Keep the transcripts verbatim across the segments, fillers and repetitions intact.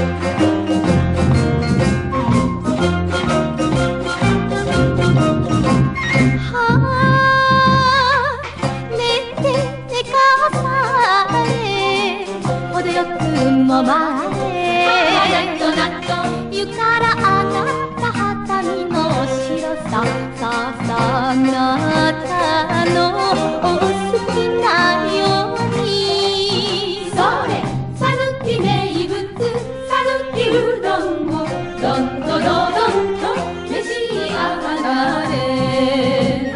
も前湯から上がった旗見の白さささなたのお好きなようにそれさぬき名物さぬきうどんをどんどどどんと召し上がれ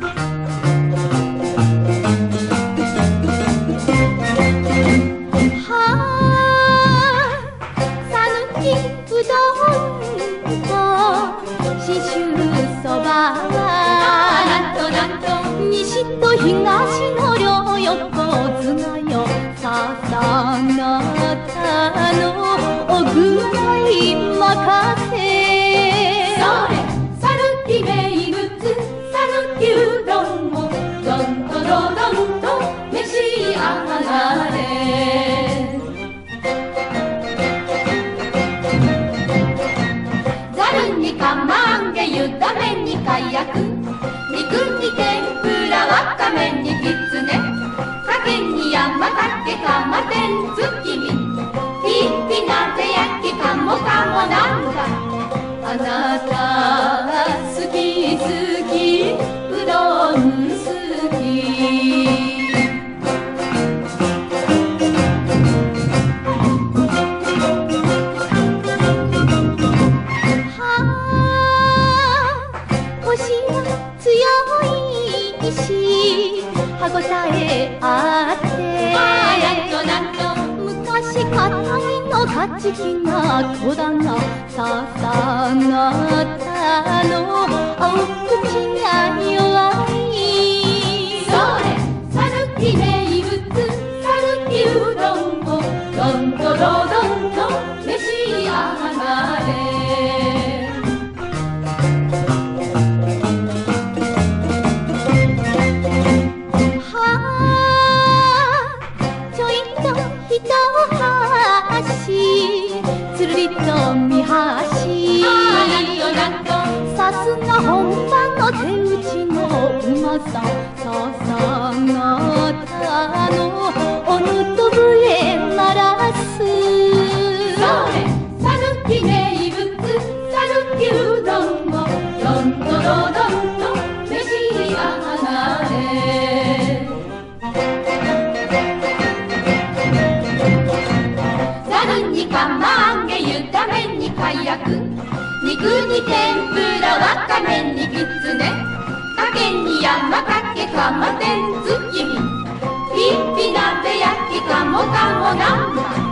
うどんと信州そばなんとなんと西と東の両横綱よささなたのお具合任せそれさぬき名物さぬきうどんをどんとどどんと召し上がれ釜揚げゆだ麺にかやく肉に天ぷらわかめにきつねかけに山かけかま天月見ピッピ鍋焼きかもかもなんだあなた好き好きうどん好き歯ごたえあって昔かたぎの勝ち気な子だがささなたの青口が弱いそれさぬき名物さぬきうどんをどんとどどんと召し上がれつるりと見箸さすが本場の手打ちのうまさささなたのおぬと笛鳴らすそれさぬき名物さぬきうどんをどんとどどんと召し上がれ釜揚げゆだ麺にかやく肉に天ぷらわかめにきつねかけに山かけかま天月見ピッピ鍋焼きかもかもなんだ